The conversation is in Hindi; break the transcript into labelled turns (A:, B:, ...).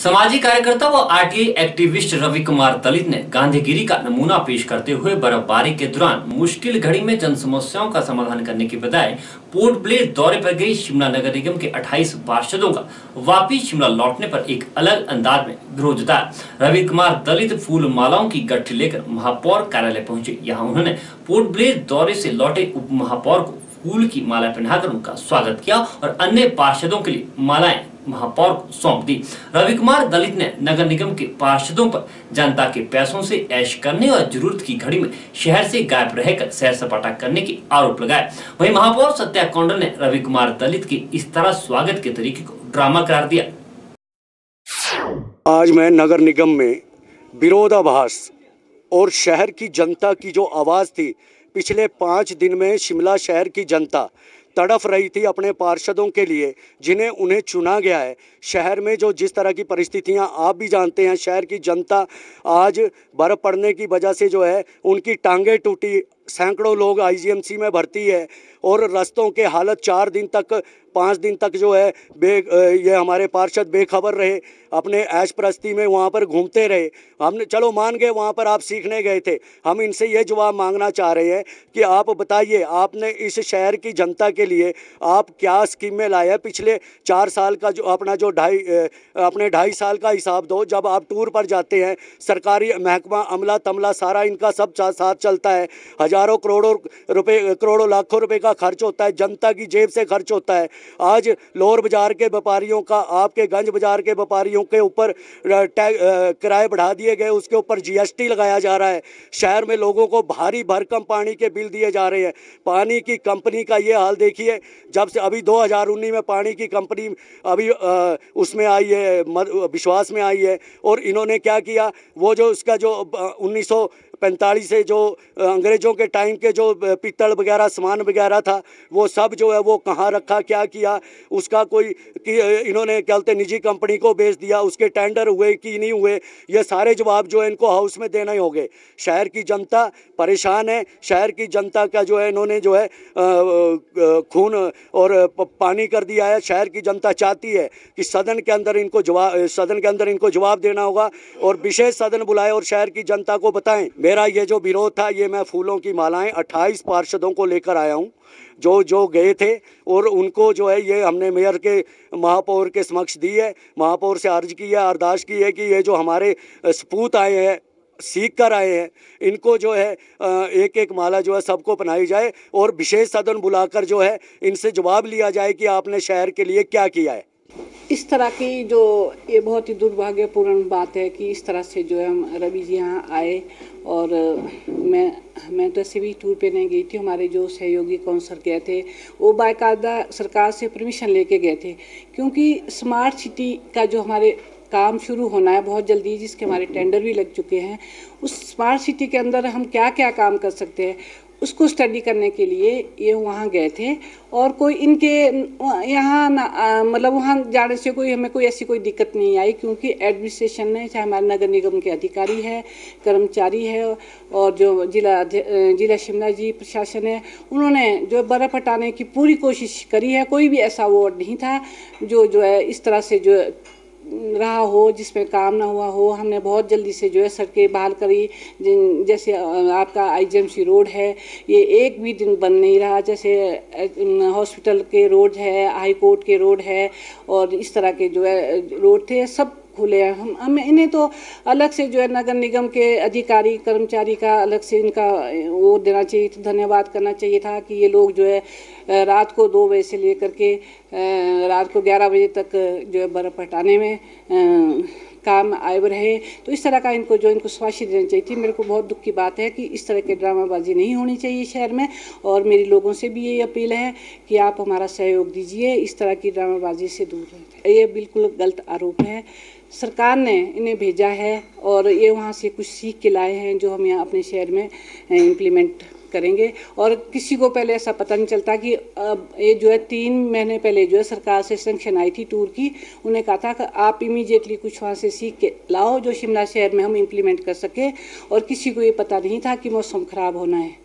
A: सामाजिक कार्यकर्ता व आरटीआई एक्टिविस्ट रवि कुमार दलित ने गांधीगिरी का नमूना पेश करते हुए बर्फबारी के दौरान मुश्किल घड़ी में जन समस्याओं का समाधान करने की बजाय पोर्ट ब्लेयर दौरे पर गई शिमला नगर निगम के 28 पार्षदों का वापिस शिमला लौटने पर एक अलग अंदाज में विरोध जताया। रवि कुमार दलित फूल मालाओं की गठरी लेकर महापौर कार्यालय पहुंचे। यहाँ उन्होंने पोर्ट ब्लेयर दौरे से लौटे उप महापौर को फूल की माला पहनाकर उनका स्वागत किया और अन्य पार्षदों के लिए मालाएं महापौर को सौंप दी। रवि कुमार दलित ने नगर निगम के पार्षदों पर जनता के पैसों से ऐश करने और जरूरत की घड़ी में शहर से गायब रहकर सैर सपाटा करने के आरोप लगाए। वहीं महापौर सत्या कौंडल ने रवि कुमार दलित के इस तरह स्वागत के तरीके को ड्रामा करार दिया।
B: आज मैं नगर निगम में विरोधाभास और शहर की जनता की जो आवाज़ थी, पिछले 5 दिन में शिमला शहर की जनता तड़फ रही थी अपने पार्षदों के लिए जिन्हें उन्हें चुना गया है। शहर में जो जिस तरह की परिस्थितियां आप भी जानते हैं, शहर की जनता आज बर्फ़ पड़ने की वजह से जो है उनकी टांगें टूटी, सैकड़ों लोग आईजीएमसी में भर्ती है और रास्तों के हालत 4 दिन तक 5 दिन तक जो है ये हमारे पार्षद बेखबर रहे, अपने ऐश प्रस्ती में वहाँ पर घूमते रहे। हमने चलो मान गए वहाँ पर आप सीखने गए थे, हम इनसे ये जवाब मांगना चाह रहे हैं कि आप बताइए आपने इस शहर की जनता के लिए आप क्या स्कीमें लाए हैं। पिछले 4 साल का जो अपना जो अपने 2.5 साल का हिसाब दो। जब आप टूर पर जाते हैं, सरकारी महकमा अमला तमला सारा इनका सब साथ चलता है, हजारों करोड़ों रुपए, करोड़ों लाखों रुपए का खर्च होता है, जनता की जेब से खर्च होता है। आज लोअर बाजार के व्यापारियों का, आपके गंज बाजार के व्यापारियों के ऊपर किराए बढ़ा दिए गए, उसके ऊपर जीएसटी लगाया जा रहा है। शहर में लोगों को भारी भरकम पानी के बिल दिए जा रहे हैं। पानी की कंपनी का ये हाल देखिए, जब से अभी 2019 में पानी की कंपनी अभी उसमें आई है, विश्वास में आई है, और इन्होंने क्या किया, वो जो उसका जो 1945 से जो अंग्रेज़ों के टाइम के जो पीतल वगैरह सामान वगैरह था, वो सब जो है वो कहाँ रखा, क्या किया, उसका कोई इन्होंने क्या बोलते निजी कंपनी को बेच दिया, उसके टेंडर हुए कि नहीं हुए, ये सारे जवाब जो है इनको हाउस में देना ही होंगे। शहर की जनता परेशान है। शहर की जनता का जो है इन्होंने जो है खून और पानी कर दिया है। शहर की जनता चाहती है कि सदन के अंदर इनको जवाब देना होगा और विशेष सदन बुलाए और शहर की जनता को बताएं। मेरा ये जो विरोध था, ये मैं फूलों की मालाएं 28 पार्षदों को लेकर आया हूं जो गए थे, और उनको जो है ये हमने मेयर के महापौर के समक्ष दी है। महापौर से अर्ज की है, अरदास की है कि ये जो हमारे सपूत आए हैं, सीख कर आए हैं, इनको जो है एक एक माला जो है सबको पहनाई जाए और विशेष सदन बुलाकर जो है इनसे जवाब लिया जाए कि आपने शहर के लिए क्या किया है।
C: इस तरह की जो ये बहुत ही दुर्भाग्यपूर्ण बात है कि इस तरह से जो है हम रवि जी यहाँ आए, और मैं तो ऐसे भी टूर पे नहीं गई थी, हमारे जो सहयोगी काउंसलर गए थे वो बाकायदा सरकार से परमिशन लेके गए थे, क्योंकि स्मार्ट सिटी का जो हमारे काम शुरू होना है बहुत जल्दी, जिसके हमारे टेंडर भी लग चुके हैं। उस स्मार्ट सिटी के अंदर हम क्या क्या काम कर सकते हैं उसको स्टडी करने के लिए ये वहाँ गए थे, और कोई इनके यहाँ मतलब वहाँ जाने से हमें कोई ऐसी कोई दिक्कत नहीं आई, क्योंकि एडमिनिस्ट्रेशन ने, चाहे हमारे नगर निगम के अधिकारी है, कर्मचारी है, और जो जिला शिमला जी प्रशासन है, उन्होंने जो बर्फ़ हटाने की पूरी कोशिश करी है। कोई भी ऐसा वार्ड नहीं था जो है इस तरह से जो रहा हो जिसमें काम ना हुआ हो। हमने बहुत जल्दी से जो है सड़कें बहाल करी, जैसे आपका आईजीएमसी रोड है ये एक भी दिन बंद नहीं रहा, जैसे हॉस्पिटल के रोड है, हाई कोर्ट के रोड है, और इस तरह के जो है रोड थे सब खुले हैं। हमें इन्हें तो अलग से जो है नगर निगम के अधिकारी कर्मचारी का अलग से इनका वो देना चाहिए, धन्यवाद करना चाहिए था कि ये लोग जो है रात को 2 बजे से लेकर के रात को 11 बजे तक जो है बर्फ़ हटाने में काम आए रहे। तो इस तरह का इनको शाबाशी देनी चाहिए थी। मेरे को बहुत दुख की बात है कि इस तरह के ड्रामाबाजी नहीं होनी चाहिए शहर में, और मेरी लोगों से भी ये अपील है कि आप हमारा सहयोग दीजिए, इस तरह की ड्रामाबाजी से दूर रहें। ये बिल्कुल गलत आरोप है। सरकार ने इन्हें भेजा है और ये वहाँ से कुछ सीख के लाए हैं जो हम यहाँ अपने शहर में इम्प्लीमेंट करेंगे। और किसी को पहले ऐसा पता नहीं चलता कि ये जो है 3 महीने पहले जो है सरकार से सैंक्शन आई थी टूर की, उन्हें कहा था कि आप इमीडिएटली कुछ वहाँ से सीख के लाओ जो शिमला शहर में हम इम्प्लीमेंट कर सके, और किसी को ये पता नहीं था कि मौसम ख़राब होना है।